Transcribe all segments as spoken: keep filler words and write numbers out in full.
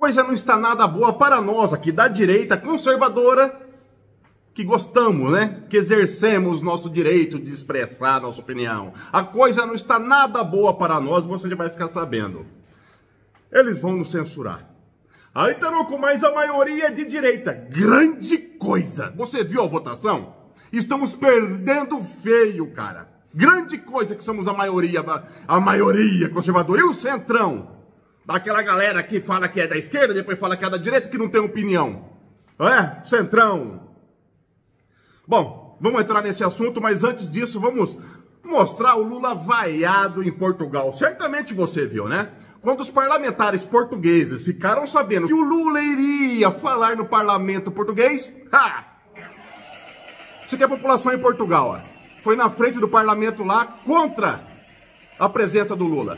coisa não está nada boa para nós aqui da direita conservadora, que gostamos, né? Que exercemos nosso direito de expressar nossa opinião. A coisa não está nada boa para nós, você já vai ficar sabendo. Eles vão nos censurar. Aí, Tarouco, mas a maioria é de direita. Grande coisa. Você viu a votação? Estamos perdendo feio, cara. Grande coisa que somos a maioria, a maioria conservadora. E o centrão? Daquela galera que fala que é da esquerda, depois fala que é da direita, que não tem opinião. Não é? Centrão. Bom, vamos entrar nesse assunto, mas antes disso, vamos mostrar o Lula vaiado em Portugal. Certamente você viu, né? Quando os parlamentares portugueses ficaram sabendo que o Lula iria falar no parlamento português, ha! Isso aqui é a população em Portugal, ó. Foi na frente do parlamento lá contra a presença do Lula.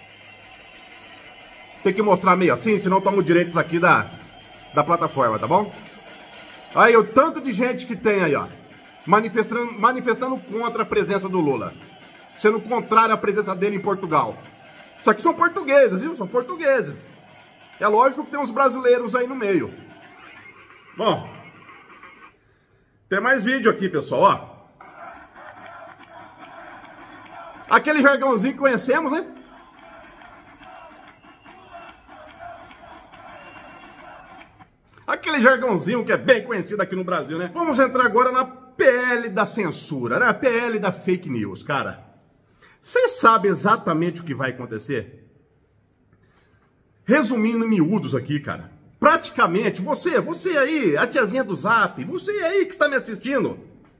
Tem que mostrar meio assim, senão tomo direitos aqui da, da plataforma, tá bom? Aí o tanto de gente que tem aí, ó, manifestando, manifestando contra a presença do Lula. Sendo contrário à presença dele em Portugal. Isso aqui são portugueses, viu? São portugueses. É lógico que tem uns brasileiros aí no meio. Bom, tem mais vídeo aqui, pessoal, ó. Aquele jargãozinho que conhecemos, né? Aquele jargãozinho que é bem conhecido aqui no Brasil, né? Vamos entrar agora na P L da censura, né? A P L da fake news, cara. Você sabe exatamente o que vai acontecer? Resumindo em miúdos aqui, cara. Praticamente, você, você aí, a tiazinha do Zap, você aí que está me assistindo.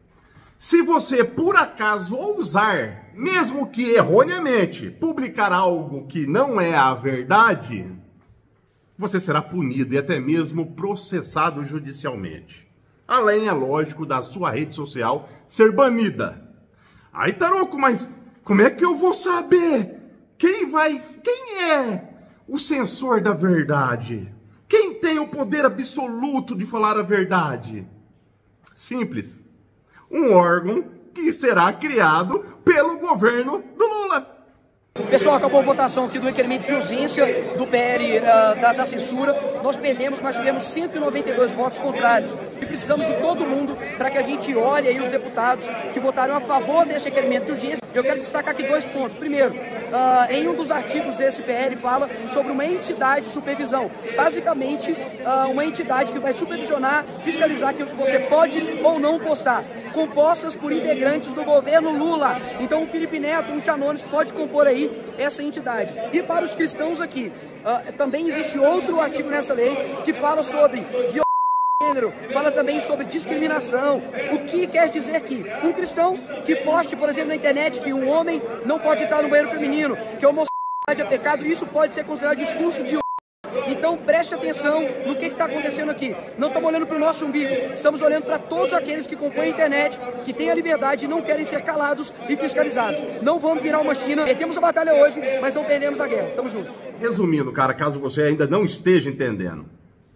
Se você, por acaso, ousar, mesmo que erroneamente, publicar algo que não é a verdade, você será punido e até mesmo processado judicialmente. Além, é lógico, da sua rede social ser banida. Aí, Tarouco, mas como é que eu vou saber quem vai, quem é o censor da verdade? Quem tem o poder absoluto de falar a verdade? Simples. Um órgão que será criado pelo governo do Lula. Pessoal, acabou a votação aqui do requerimento de urgência do P L uh, da, da censura. Nós perdemos, mas tivemos cento e noventa e dois votos contrários. E precisamos de todo mundo para que a gente olhe aí os deputados que votaram a favor desse requerimento de urgência. Eu quero destacar aqui dois pontos. Primeiro, uh, em um dos artigos desse P L fala sobre uma entidade de supervisão. Basicamente, uh, uma entidade que vai supervisionar, fiscalizar aquilo que você pode ou não postar. Compostas por integrantes do governo Lula. Então o Felipe Neto, um Janones, pode compor aí essa entidade. E para os cristãos aqui, uh, também existe outro artigo nessa lei que fala sobre violência de gênero, fala também sobre discriminação. O que quer dizer que um cristão que poste, por exemplo, na internet que um homem não pode entrar no banheiro feminino, que a homossexualidade é pecado, isso pode ser considerado discurso de ódio. Então preste atenção no que está acontecendo aqui. Não estamos olhando para o nosso umbigo, estamos olhando para todos aqueles que compõem a internet, que têm a liberdade e não querem ser calados e fiscalizados. Não vamos virar uma China. Perdemos a batalha hoje, mas não perdemos a guerra. Tamo junto. Resumindo, cara, caso você ainda não esteja entendendo.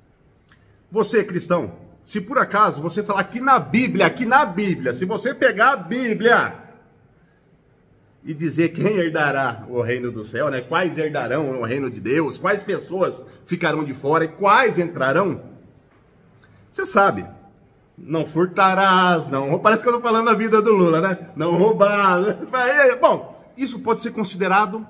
Você, cristão, se por acaso você falar aqui na Bíblia, aqui na Bíblia, se você pegar a Bíblia e dizer quem herdará o reino do céu, né? Quais herdarão o reino de Deus, quais pessoas ficarão de fora e quais entrarão, você sabe, não furtarás, não, parece que eu tô falando a vida do Lula, né? Não roubar, né? Bom, isso pode ser considerado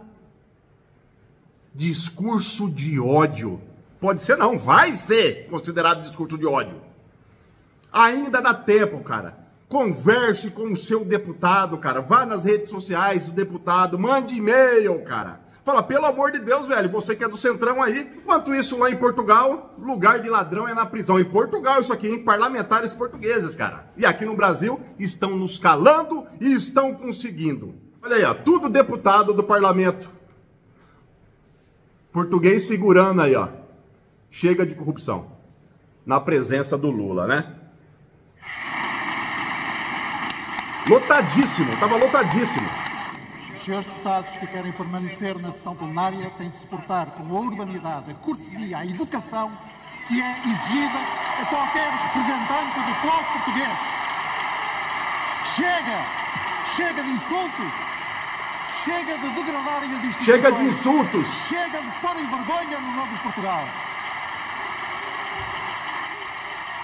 discurso de ódio. Pode ser não, vai ser considerado discurso de ódio. Ainda dá tempo, cara. Converse com o seu deputado, cara. Vá nas redes sociais do deputado, mande e-mail, cara. Fala, pelo amor de Deus, velho, você que é do Centrão aí. Enquanto isso, lá em Portugal, lugar de ladrão é na prisão. Em Portugal, isso aqui, em parlamentares portugueses, cara. E aqui no Brasil, estão nos calando e estão conseguindo. Olha aí, ó, tudo deputado do parlamento português segurando aí, ó. Chega de corrupção. Na presença do Lula, né? Lotadíssimo, estava lotadíssimo. Os senhores deputados que querem permanecer na sessão plenária têm de se portar com a urbanidade, a cortesia, a educação que é exigida a qualquer representante do povo português. Chega! Chega de insultos! Chega de degradarem as instituições! Chega de insultos! Chega de porem vergonha no nome de Portugal!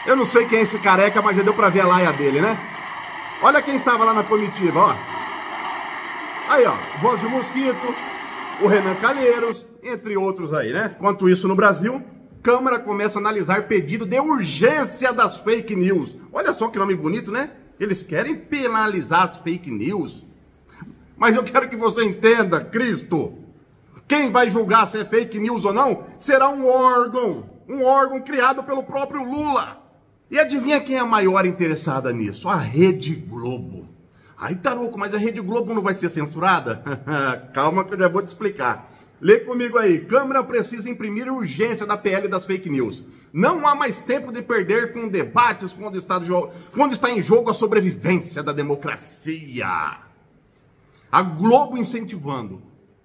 Eu não sei quem é esse careca, mas já deu pra ver a laia dele, né? Olha quem estava lá na comitiva, ó. Aí, ó, Voz de Mosquito, o Renan Calheiros, entre outros aí, né? Enquanto isso, no Brasil, Câmara começa a analisar pedido de urgência das fake news. Olha só que nome bonito, né? Eles querem penalizar as fake news. Mas eu quero que você entenda, Cristo. Quem vai julgar se é fake news ou não será um órgão. Um órgão criado pelo próprio Lula. E adivinha quem é a maior interessada nisso? A Rede Globo. Ai, Taruco, mas a Rede Globo não vai ser censurada? Calma que eu já vou te explicar. Lê comigo aí. Câmara precisa imprimir urgência da P L das fake news. Não há mais tempo de perder com debates quando está, quando está em jogo a sobrevivência da democracia. A Globo incentivando.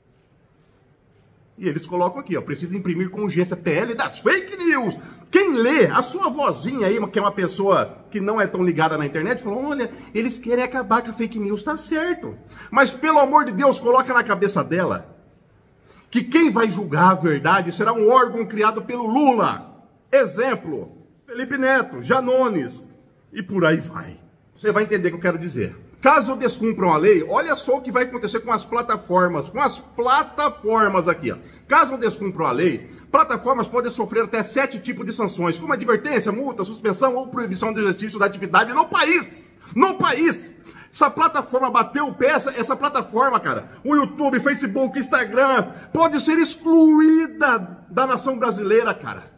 E eles colocam aqui, ó, precisa imprimir com urgência P L das fake news. Quem lê, a sua vozinha aí, que é uma pessoa que não é tão ligada na internet, falou, olha, eles querem acabar com a fake news, tá certo. Mas pelo amor de Deus, coloca na cabeça dela que quem vai julgar a verdade será um órgão criado pelo Lula. Exemplo, Felipe Neto, Janones, e por aí vai. Você vai entender o que eu quero dizer. Caso descumpram a lei, olha só o que vai acontecer com as plataformas, com as plataformas aqui, ó. Caso descumpram a lei, plataformas podem sofrer até sete tipos de sanções, como advertência, multa, suspensão ou proibição do exercício da atividade no país. No país! Essa plataforma bateu o pé, essa, essa plataforma, cara, o YouTube, Facebook, Instagram, pode ser excluída da nação brasileira, cara.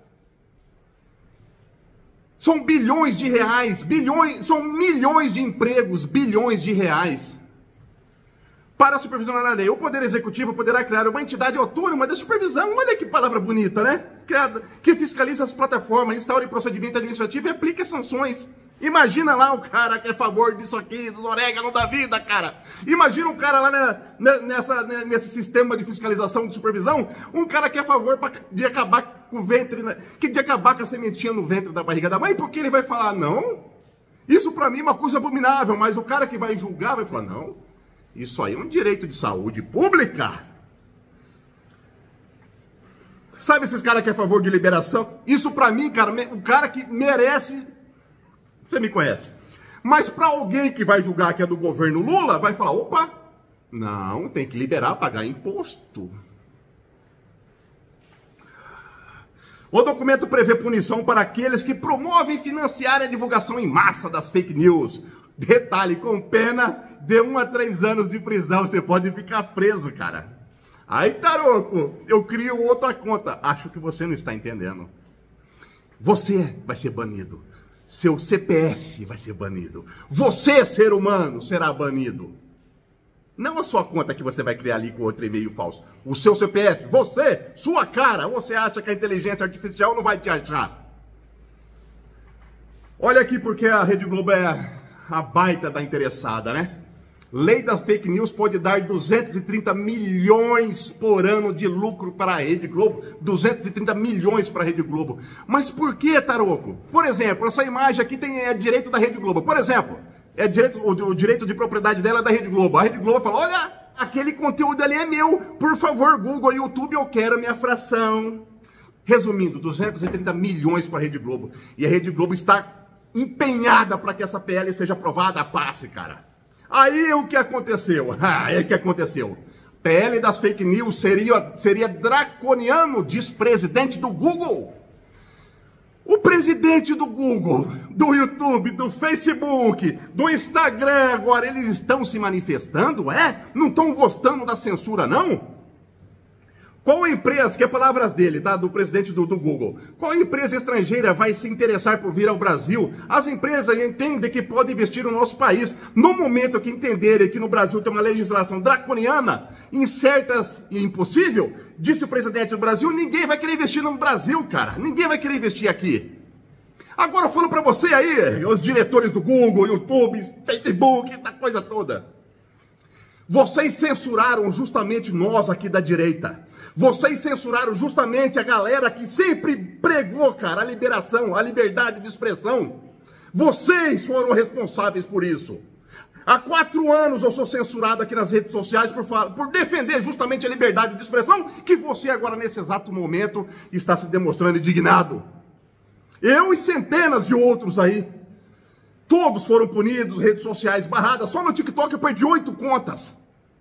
São bilhões de reais, bilhões, são milhões de empregos, bilhões de reais. Para supervisionar a lei, o Poder Executivo poderá criar uma entidade autônoma de supervisão, olha que palavra bonita, né? Criada, que fiscaliza as plataformas, instaure procedimento administrativo e aplique sanções. Imagina lá o cara que é a favor disso aqui, dos orégãos da vida, cara. Imagina um cara lá né, nessa, nesse sistema de fiscalização, de supervisão, um cara que é a favor pra, de acabar com o ventre, né, que de acabar com a sementinha no ventre da barriga da mãe, porque ele vai falar, não, isso pra mim é uma coisa abominável, mas o cara que vai julgar vai falar, não, isso aí é um direito de saúde pública. Sabe esses caras que é a favor de liberação? Isso pra mim, cara, o cara que merece... Você me conhece. Mas para alguém que vai julgar que é do governo Lula, vai falar, opa, não, tem que liberar, pagar imposto. O documento prevê punição para aqueles que promovem e financiarem a divulgação em massa das fake news. Detalhe, com pena de um a três anos de prisão, você pode ficar preso, cara. Aí, Taruco, eu crio outra conta. Acho que você não está entendendo. Você vai ser banido. Seu C P F vai ser banido. Você, ser humano, será banido. Não a sua conta que você vai criar ali com outro e-mail falso. O seu C P F, você, sua cara. Você acha que a inteligência artificial não vai te achar? Olha aqui porque a Rede Globo é a baita da interessada, né? Lei das fake news pode dar duzentos e trinta milhões por ano de lucro para a Rede Globo. duzentos e trinta milhões para a Rede Globo. Mas por que, Taruco? Por exemplo, essa imagem aqui tem, é direito da Rede Globo. Por exemplo, é direito, o, o direito de propriedade dela é da Rede Globo. A Rede Globo fala, olha, aquele conteúdo ali é meu. Por favor, Google, YouTube, eu quero a minha fração. Resumindo, duzentos e trinta milhões para a Rede Globo. E a Rede Globo está empenhada para que essa P L seja aprovada a passe, cara. Aí o que aconteceu? Aí o que aconteceu? P L das fake news seria, seria draconiano, diz presidente do Google. O presidente do Google, do YouTube, do Facebook, do Instagram, agora eles estão se manifestando, é? Não estão gostando da censura, não? Qual empresa, que é palavras dele, tá? Do presidente do, do Google, qual empresa estrangeira vai se interessar por vir ao Brasil? As empresas entendem que podem investir no nosso país. No momento que entenderem que no Brasil tem uma legislação draconiana, incertas e impossível, disse o presidente do Brasil, ninguém vai querer investir no Brasil, cara. Ninguém vai querer investir aqui. Agora falando pra você aí, os diretores do Google, YouTube, Facebook, da coisa toda. Vocês censuraram justamente nós aqui da direita. Vocês censuraram justamente a galera que sempre pregou, cara, a liberação, a liberdade de expressão. Vocês foram responsáveis por isso. Há quatro anos eu sou censurado aqui nas redes sociais por, por defender justamente a liberdade de expressão, que você agora, nesse exato momento, está se demonstrando indignado. Eu e centenas de outros aí. Todos foram punidos, redes sociais barradas. Só no TikTok eu perdi oito contas.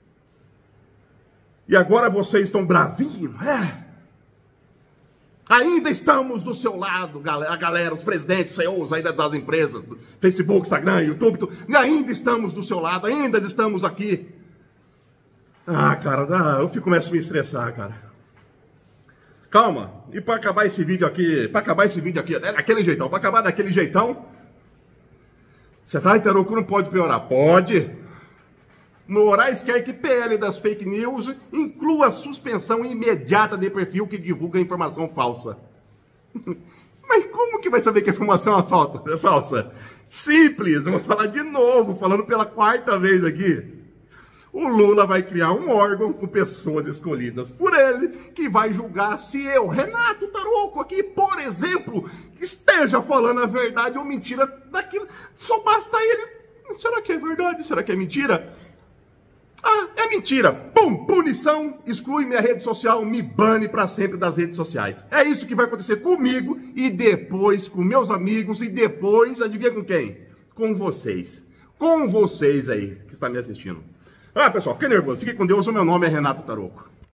E agora vocês estão bravinhos, é? Ainda estamos do seu lado, a galera, os presidentes, C E Os aí das empresas, Facebook, Instagram, YouTube, tudo. E ainda estamos do seu lado, ainda estamos aqui. Ah, cara, eu fico, começo a me estressar, cara. Calma, e para acabar esse vídeo aqui, para acabar esse vídeo aqui, é daquele jeitão, para acabar daquele jeitão, você vai, Tarouco, não pode piorar. Pode. Moraes quer que P L das fake news inclua a suspensão imediata de perfil que divulga informação falsa. Mas como que vai saber que a informação é falsa? Simples, vou falar de novo, falando pela quarta vez aqui. O Lula vai criar um órgão com pessoas escolhidas por ele, que vai julgar se eu, Renato Tarouco, aqui, por exemplo, esteja falando a verdade ou mentira daquilo. Só basta ele. Será que é verdade? Será que é mentira? Ah, é mentira. Pum, punição, exclui minha rede social, me bane para sempre das redes sociais. É isso que vai acontecer comigo e depois com meus amigos e depois, adivinha com quem? Com vocês. Com vocês aí que está me assistindo. Ah, pessoal, fiquei nervoso. Fiquem com Deus. O meu nome é Renato Tarouco.